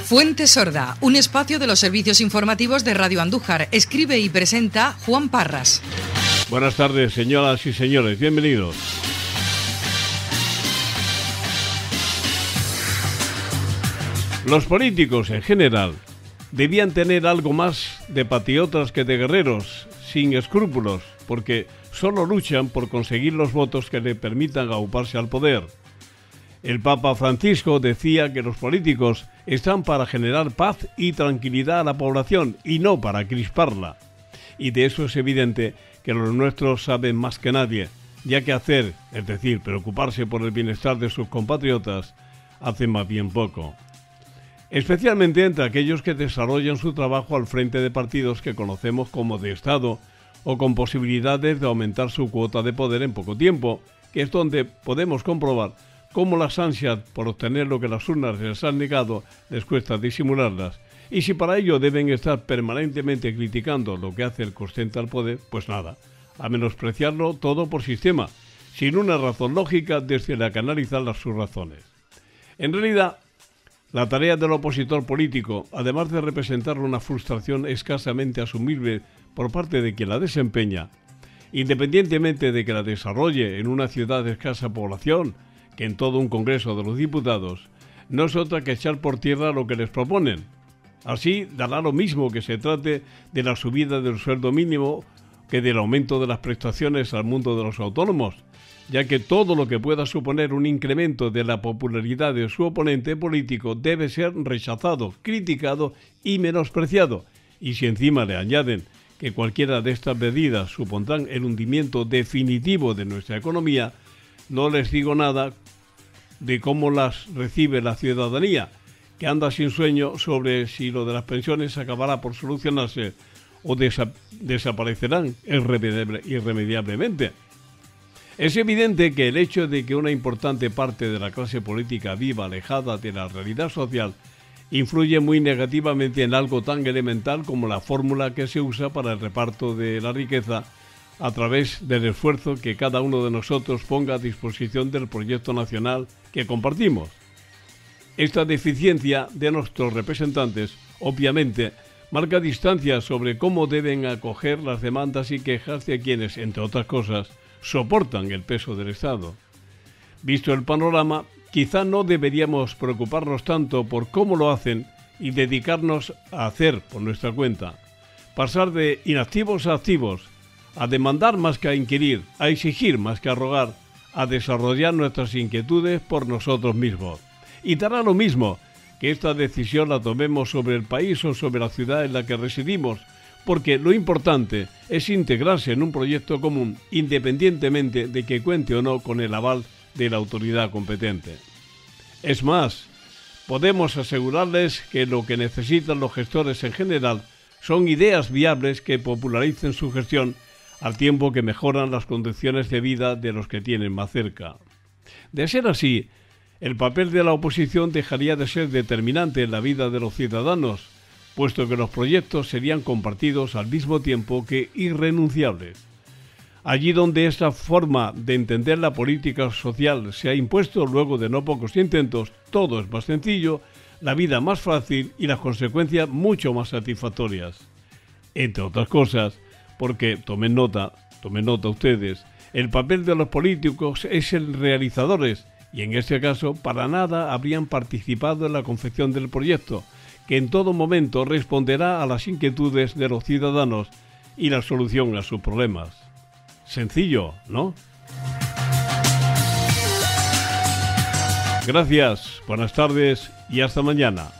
Fuente Sorda, un espacio de los servicios informativos de Radio Andújar. Escribe y presenta Juan Parras. Buenas tardes, señoras y señores. Bienvenidos. Los políticos, en general, debían tener algo más de patriotas que de guerreros, sin escrúpulos, porque solo luchan por conseguir los votos que le permitan auparse al poder. El Papa Francisco decía que los políticos están para generar paz y tranquilidad a la población y no para crisparla. Y de eso es evidente que los nuestros saben más que nadie, ya que hacer, es decir, preocuparse por el bienestar de sus compatriotas, hacen más bien poco. Especialmente entre aquellos que desarrollan su trabajo al frente de partidos que conocemos como de Estado o con posibilidades de aumentar su cuota de poder en poco tiempo, que es donde podemos comprobar cómo las ansias por obtener lo que las urnas les han negado les cuesta disimularlas, y si para ello deben estar permanentemente criticando lo que hace el que ostenta el poder, pues nada, a menospreciarlo todo por sistema, sin una razón lógica desde la que analizar sus razones. En realidad, la tarea del opositor político, además de representar una frustración escasamente asumible por parte de quien la desempeña, independientemente de que la desarrolle en una ciudad de escasa población, que en todo un Congreso de los Diputados, no es otra que echar por tierra lo que les proponen. Así dará lo mismo que se trate de la subida del sueldo mínimo que del aumento de las prestaciones al mundo de los autónomos, ya que todo lo que pueda suponer un incremento de la popularidad de su oponente político debe ser rechazado, criticado y menospreciado. Y si encima le añaden que cualquiera de estas medidas supondrán el hundimiento definitivo de nuestra economía, no les digo nada de cómo las recibe la ciudadanía, que anda sin sueño sobre si lo de las pensiones acabará por solucionarse o desaparecerán irremediablemente. Es evidente que el hecho de que una importante parte de la clase política viva alejada de la realidad social influye muy negativamente en algo tan elemental como la fórmula que se usa para el reparto de la riqueza a través del esfuerzo que cada uno de nosotros ponga a disposición del proyecto nacional que compartimos. Esta deficiencia de nuestros representantes, obviamente, marca distancia sobre cómo deben acoger las demandas y quejas de quienes, entre otras cosas, soportan el peso del Estado. Visto el panorama, quizá no deberíamos preocuparnos tanto por cómo lo hacen y dedicarnos a hacer por nuestra cuenta. Pasar de inactivos a activos, a demandar más que a inquirir, a exigir más que a rogar, a desarrollar nuestras inquietudes por nosotros mismos. Y dará lo mismo que esta decisión la tomemos sobre el país o sobre la ciudad en la que residimos, porque lo importante es integrarse en un proyecto común, independientemente de que cuente o no con el aval de la autoridad competente. Es más, podemos asegurarles que lo que necesitan los gestores en general son ideas viables que popularicen su gestión al tiempo que mejoran las condiciones de vida de los que tienen más cerca. De ser así, el papel de la oposición dejaría de ser determinante en la vida de los ciudadanos, puesto que los proyectos serían compartidos al mismo tiempo que irrenunciables. Allí donde esta forma de entender la política social se ha impuesto luego de no pocos intentos, todo es más sencillo, la vida más fácil y las consecuencias mucho más satisfactorias. Entre otras cosas, porque tomen nota ustedes, el papel de los políticos es el realizadores, y en este caso para nada habrían participado en la confección del proyecto, que en todo momento responderá a las inquietudes de los ciudadanos y la solución a sus problemas. Sencillo, ¿no? Gracias, buenas tardes y hasta mañana.